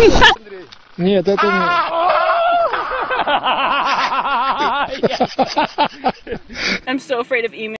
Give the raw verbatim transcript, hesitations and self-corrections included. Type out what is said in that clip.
Нет, это не... I'm so afraid of email.